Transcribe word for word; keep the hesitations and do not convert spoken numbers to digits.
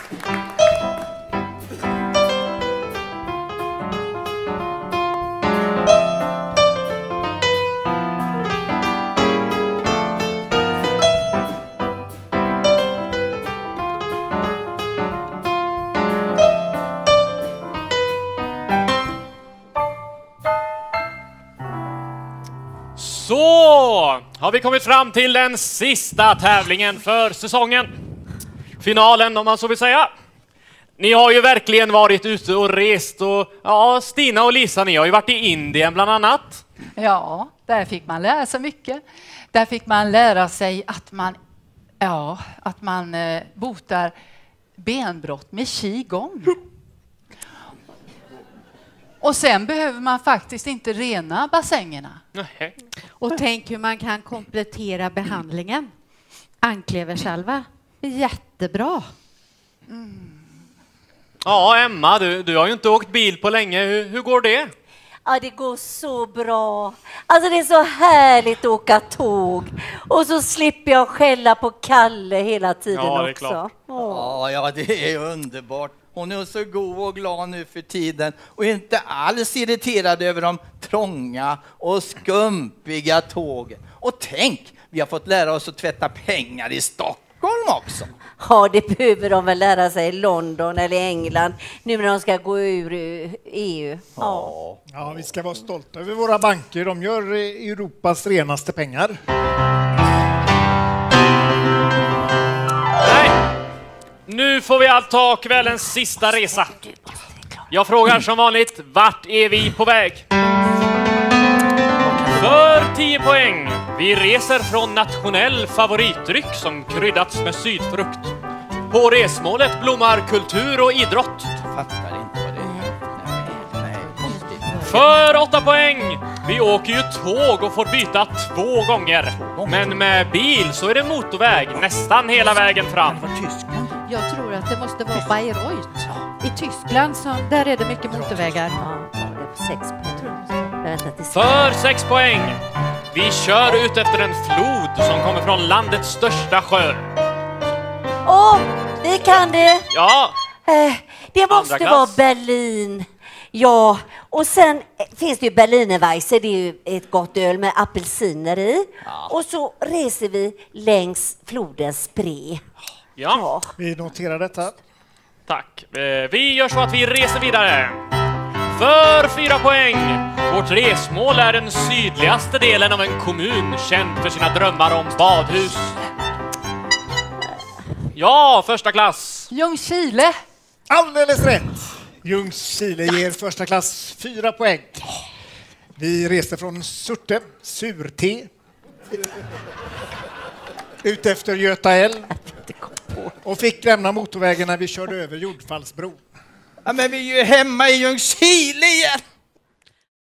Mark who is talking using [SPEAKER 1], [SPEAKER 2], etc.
[SPEAKER 1] Så har vi kommit fram till den sista tävlingen för säsongen. Finalen om man så vill säga. Ni har ju verkligen varit ute och rest och ja, Stina och Lisa, ni har ju varit i Indien bland annat.
[SPEAKER 2] Ja, där fick man lära sig mycket. Där fick man lära sig att man, ja, att man eh, botar benbrott med qigong. Och sen behöver man faktiskt inte rena bassängerna.
[SPEAKER 1] Nej.
[SPEAKER 3] Och tänk hur man kan komplettera behandlingen. Ankleversalva. Jättebra.
[SPEAKER 1] Mm. Ja, Emma, du, du har ju inte åkt bil på länge. Hur, hur går det?
[SPEAKER 4] Ja, det går så bra. Alltså det är så härligt att åka tåg. Och så slipper jag skälla på Kalle hela tiden
[SPEAKER 1] ja, det är
[SPEAKER 4] också.
[SPEAKER 1] klart.
[SPEAKER 5] Ja, ja, det är underbart. Hon är så god och glad nu för tiden och inte alls irriterad över de trånga och skumpiga tågen. Och tänk, vi har fått lära oss att tvätta pengar i Stockholm också.
[SPEAKER 4] Ja, det behöver de väl lära sig i London eller England nu när de ska gå ur E U. Ja.
[SPEAKER 6] Ja, vi ska vara stolta över våra banker. De gör Europas renaste pengar.
[SPEAKER 1] Nej. Nu får vi allt ta kvällens sista resa. Jag frågar som vanligt, vart är vi på väg? För tio poäng. Vi reser från nationell favoritdryck som kryddats med sydfrukt. På resmålet blommar kultur och idrott.
[SPEAKER 5] Fattar inte vad det är. Nej, nej, konstigt.
[SPEAKER 1] För åtta poäng. Vi åker ju tåg och får byta två gånger. Men med bil så är det motorväg nästan hela vägen fram.
[SPEAKER 3] Jag tror att det måste vara Bayreuth. I Tyskland så där är det mycket motorvägar.
[SPEAKER 4] Ja, det är på sex poäng.
[SPEAKER 1] För sex poäng. Vi kör ut efter en flod som kommer från landets största sjö.
[SPEAKER 4] Åh, det kan det.
[SPEAKER 1] Ja.
[SPEAKER 4] Eh, det måste vara Berlin. Ja, och sen finns det ju Berlinerweisse, det är ju ett gott öl med apelsiner i. Ja. Och så reser vi längs floden Spree.
[SPEAKER 1] Ja.
[SPEAKER 4] Ja.
[SPEAKER 6] Vi noterar detta.
[SPEAKER 1] Tack. Vi gör så att vi reser vidare. För fyra poäng. Vårt resmål är den sydligaste delen av en kommun känd för sina drömmar om badhus. Ja, första klass.
[SPEAKER 2] Ljungskile.
[SPEAKER 6] Alldeles rätt. Ljungskile ger första klass fyra poäng. Vi reste från Surte, surte. Ut efter Göta älv. Och fick lämna motorvägen när vi körde över Jordfallsbron.
[SPEAKER 5] Ja, men vi är ju hemma i Ljungskile igen.